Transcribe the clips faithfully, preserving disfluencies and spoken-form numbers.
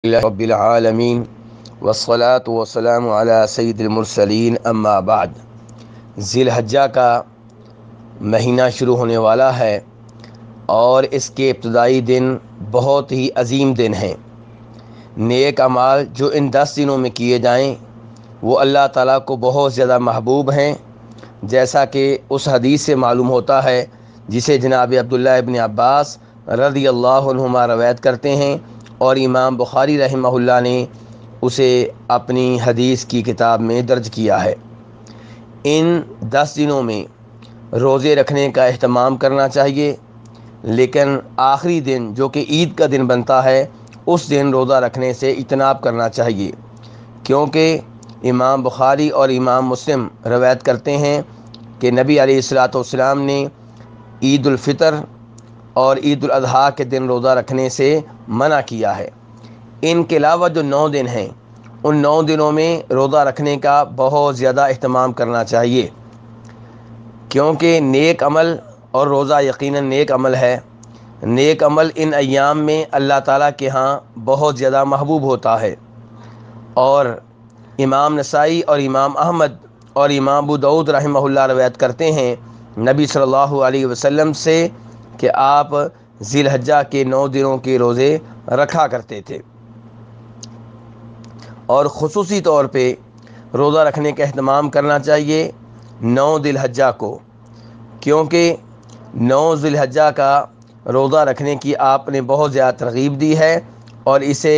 رب العالمین والصلاة والسلام علی سید المرسلین اما بعد۔ ذی الحجہ کا مہینہ شروع ہونے والا ہے اور اس کے ابتدائی دن بہت ہی عظیم دن ہیں۔ نیک اعمال جو ان دس دنوں میں کیے جائیں وہ اللہ تعالیٰ کو بہت زیادہ محبوب ہیں، جیسا کہ اس حدیث سے معلوم ہوتا ہے جسے جناب عبداللہ ابن عباس رضی اللہ عنہما روایت کرتے ہیں، اور امام بخاری رحمہ اللہ نے اسے اپنی حدیث کی کتاب میں درج کیا ہے۔ ان دس دنوں میں روزے رکھنے کا اہتمام کرنا چاہیے، لیکن آخری دن جو کہ عید کا دن بنتا ہے اس دن روزہ رکھنے سے اجتناب کرنا چاہیے، کیونکہ امام بخاری اور امام مسلم روایت کرتے ہیں کہ نبی علیہ الصلاۃ والسلام نے عید الفطر اور عید الاضحیٰ کے دن روزہ رکھنے سے منع کیا ہے۔ ان کے علاوہ جو نو دن ہیں ان نو دنوں میں روزہ رکھنے کا بہت زیادہ اہتمام کرنا چاہیے، کیونکہ نیک عمل اور روزہ یقیناً نیک عمل ہے۔ نیک عمل ان ایام میں اللہ تعالیٰ کے ہاں بہت زیادہ محبوب ہوتا ہے، اور امام نسائی اور امام احمد اور امام ابو داؤد رحمہ اللہ روایت کرتے ہیں نبی صلی اللہ علیہ وسلم سے کہ آپ ذی الحجہ کے نو دنوں کے روزے رکھا کرتے تھے، اور خصوصی طور پہ روزہ رکھنے کا اہتمام کرنا چاہیے نو ذی الحجہ کو، کیونکہ نو ذی الحجہ کا روزہ رکھنے کی آپ نے بہت زیادہ ترغیب دی ہے، اور اسے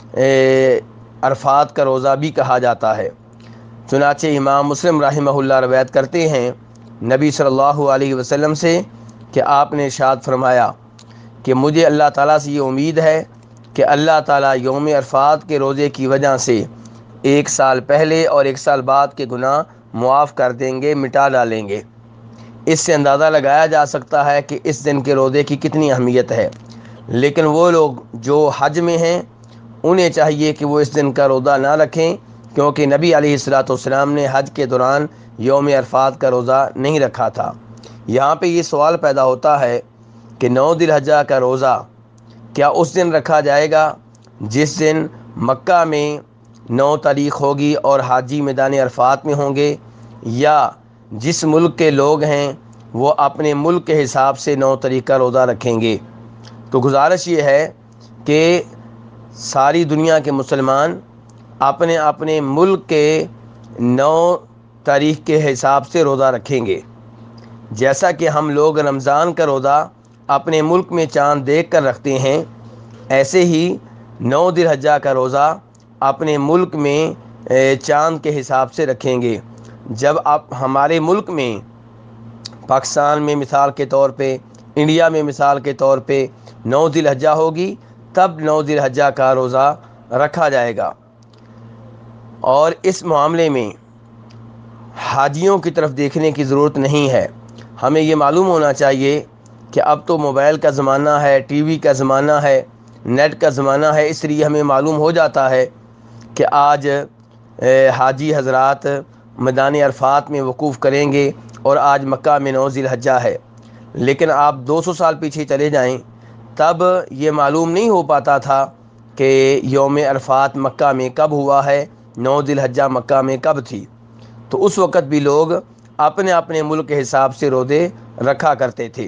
عرفات کا روزہ بھی کہا جاتا ہے۔ چنانچہ امام مسلم رحمہ اللہ روایت کرتے ہیں نبی صلی اللہ علیہ وسلم سے کہ آپ نے ارشاد فرمایا کہ مجھے اللہ تعالیٰ سے یہ امید ہے کہ اللہ تعالیٰ یوم عرفات کے روزے کی وجہ سے ایک سال پہلے اور ایک سال بعد کے گناہ معاف کر دیں گے، مٹا ڈالیں گے۔ اس سے اندازہ لگایا جا سکتا ہے کہ اس دن کے روزے کی کتنی اہمیت ہے، لیکن وہ لوگ جو حج میں ہیں انہیں چاہیے کہ وہ اس دن کا روزہ نہ رکھیں، کیونکہ نبی علیہ الصلاۃ والسلام نے حج کے دوران یوم عرفات کا روزہ نہیں رکھا تھا۔ یہاں پہ یہ سوال پیدا ہوتا ہے کہ نو ذی الحجہ کا روزہ کیا اس دن رکھا جائے گا جس دن مکہ میں نو تاریخ ہوگی اور حاجی میدان عرفات میں ہوں گے، یا جس ملک کے لوگ ہیں وہ اپنے ملک کے حساب سے نو تاریخ کا روزہ رکھیں گے؟ تو گزارش یہ ہے کہ ساری دنیا کے مسلمان اپنے اپنے ملک کے نو تاریخ کے حساب سے روزہ رکھیں گے، جیسا کہ ہم لوگ رمضان کا روزہ اپنے ملک میں چاند دیکھ کر رکھتے ہیں، ایسے ہی نو ذی الحجہ کا روزہ اپنے ملک میں چاند کے حساب سے رکھیں گے۔ جب آپ ہمارے ملک میں پاکستان میں مثال کے طور پہ، انڈیا میں مثال کے طور پہ نو ذی الحجہ ہوگی، تب نو ذی الحجہ کا روزہ رکھا جائے گا۔ اور اس معاملے میں حاجیوں کی طرف دیکھنے کی ضرورت نہیں ہے۔ ہمیں یہ معلوم ہونا چاہیے کہ اب تو موبائل کا زمانہ ہے، ٹی وی کا زمانہ ہے، نیٹ کا زمانہ ہے، اس لیے ہمیں معلوم ہو جاتا ہے کہ آج حاجی حضرات میدان عرفات میں وقوف کریں گے اور آج مکہ میں نو ذی الحجہ ہے، لیکن آپ دو سو سال پیچھے چلے جائیں تب یہ معلوم نہیں ہو پاتا تھا کہ یوم عرفات مکہ میں کب ہوا ہے، نو ذی الحجہ مکہ میں کب تھی۔ تو اس وقت بھی لوگ اپنے اپنے ملک کے حساب سے روزے رکھا کرتے تھے،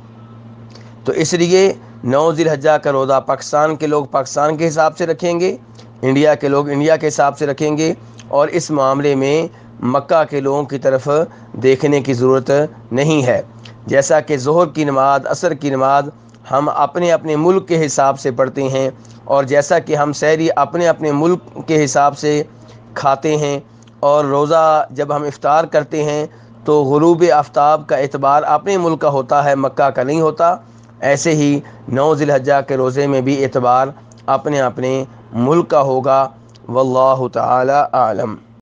تو اس لیے نو ذی الحجہ کا روزہ پاکستان کے لوگ پاکستان کے حساب سے رکھیں گے، انڈیا کے لوگ انڈیا کے حساب سے رکھیں گے، اور اس معاملے میں مکہ کے لوگوں کی طرف دیکھنے کی ضرورت نہیں ہے۔ جیسا کہ ظہر کی نماز، عصر کی نماز ہم اپنے اپنے ملک کے حساب سے پڑھتے ہیں، اور جیسا کہ ہم سحری اپنے اپنے ملک کے حساب سے کھاتے ہیں، اور روزہ جب ہم افطار کرتے ہیں تو غروب آفتاب کا اعتبار اپنے ملک کا ہوتا ہے، مکہ کا نہیں ہوتا، ایسے ہی نو ذی الحجہ کے روزے میں بھی اعتبار اپنے اپنے ملک کا ہوگا۔ واللہ تعالی اعلم۔